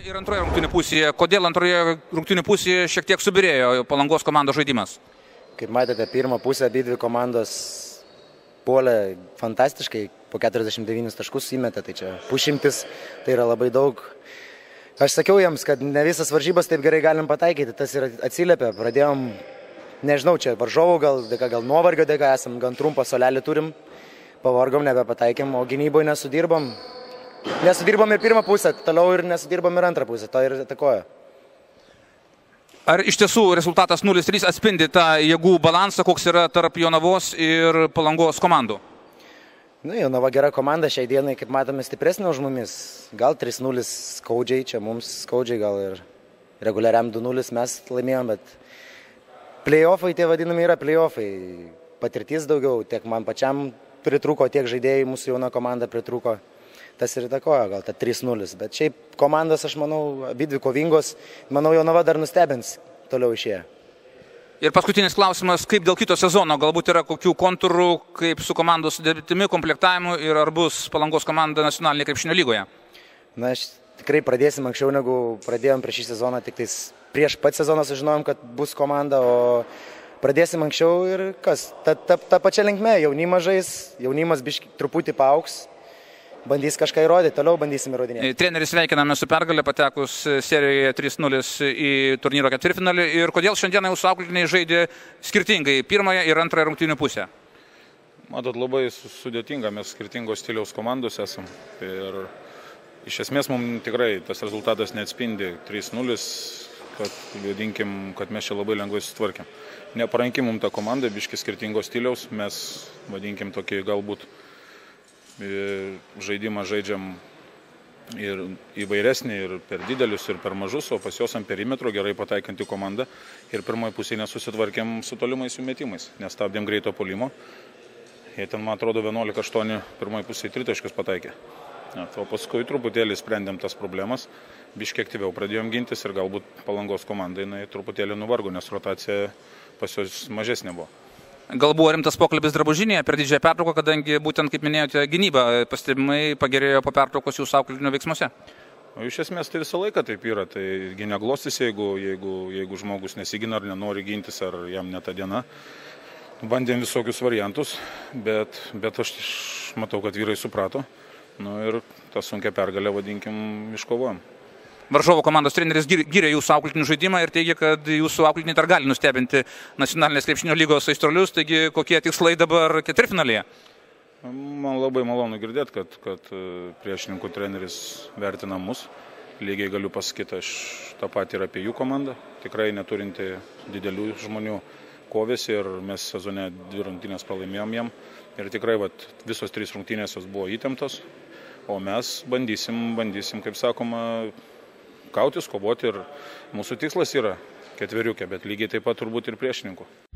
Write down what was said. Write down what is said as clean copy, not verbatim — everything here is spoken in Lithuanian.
Ir antroje rungtynių pusėje. Kodėl antroje rungtynių pusėje šiek tiek subirėjo Palangos komandos žaidimas? Kaip matėte, pirmą pusę abidvi komandos puolė fantastiškai, po 49 taškus įmetė, tai čia pušimtis, tai yra labai daug. Aš sakiau jiems, kad ne visas varžybas taip gerai galim pataikyti, tas ir atsiliepė. Pradėjom, nežinau, čia varžovų gal nuovargio dėka esam, gan trumpą solelį turim, pavargom, nebepataikėm, o gynyboje nesudirbom. Nesudirbom ir pirmą pusę, toliau ir nesudirbom ir antrą pusę, to ir atakojo. Ar iš tiesų rezultatas 0-3 atspindi tą jėgų balansą, koks yra tarp Jonavos ir Palangos komandų? Jonava gera komanda šiai dienai, kaip matome, stipresnė už mumis. Gal 3-0 skaudžiai, čia mums skaudžiai, gal ir reguliariam 2-0 mes laimėjom, bet play-offai tie vadinami yra play-offai. Patirtis daugiau, tiek man pačiam pritrūko, tiek žaidėjai mūsų jauna komanda pritrūko. Tas ir įtakojo, gal ta 3-0, bet šiaip komandos, aš manau, abidvi kovingos, manau, Jonava dar nustebins toliau išėję. Ir paskutinis klausimas, kaip dėl kito sezono, galbūt yra kokių kontūrų, kaip su komandos sudėtimi, komplektavimu ir ar bus Palangos komanda nacionalinėje krepšinio lygoje? Na, tikrai pradėsim anksčiau, negu pradėjom prieš šį sezoną, tik tais prieš pat sezoną sužinojom, kad bus komanda, o pradėsim anksčiau ir kas, ta pačia linkme, jaunimas žais, jaunimas biški truputį paaugs. Bandys kažką įrodyti, toliau bandysim įrodinėti. Treneris sveikiname su pergalė, patekus serijoje 3-0 į turnyro ketvirtfinalį. Ir kodėl šiandieną jūsų auklėtiniai žaidė skirtingai pirmąją ir antrąją rungtynių pusę? Matot, labai sudėtinga, mes skirtingos stiliaus komandos esam. Ir iš esmės mums tikrai tas rezultatas neatspindi 3-0, kad vadinkim, kad mes čia labai lengvai susitvarkėm. Neparankim mums tą komandą, biški skirtingos stiliaus, mes vadinkim tokį galbūt žaidimą žaidžiam ir įvairesnį, ir per didelius, ir per mažus, o pas juos ant perimetro gerai pataikanti komanda. Ir pirmoje pusėje nesusitvarkėm su tolimais jų metimais, nestabdėm greito puolimo. Jie ten, man atrodo, 11-8 pirmoje pusėje 3 taškus pataikė. O paskui truputėlį sprendėm tas problemas, biškiai aktyviau pradėjom gintis ir galbūt Palangos komandai truputėlį nuvargo, nes rotacija pas juos mažesnė buvo. Gal buvo rimtas pokalbis drabužinėje per didžiąją pertrauką, kadangi būtent, kaip minėjote, gynyba pastebimai pagerėjo po pertraukos jūsų auklėtinių veiksmuose? Iš esmės tai visą laiką taip yra, tai neglostis, jeigu žmogus nesigina ar nenori gintis, ar jam ne ta diena. Bandėm visokius variantus, bet aš matau, kad vyrai suprato. Ir tą sunkią pergalę, vadinkim, iškovojom. Varžovo komandos treneris gyrė jūsų auklėtinių žaidimą ir teigia, kad jūsų auklėtiniai dar gali nustebinti nacionalinės krepšinio lygos aistruolius, taigi kokie tikslai dabar ketvirtfinalyje? Man labai malonu girdėti, kad priešininkų treneris vertina mus. Lygiai galiu pasakyti, aš tą patį ir apie jų komandą. Tikrai neturinti didelių žmonių kovėsi ir mes sezone 2 rungtynės pralaimėjom jam. Ir tikrai visos 3 rungtynės jos buvo įtemptos, o mes bandysim, kaip sakoma, kautis, kovoti ir mūsų tikslas yra ketveriukė, bet lygiai taip pat turbūt ir priešininkų.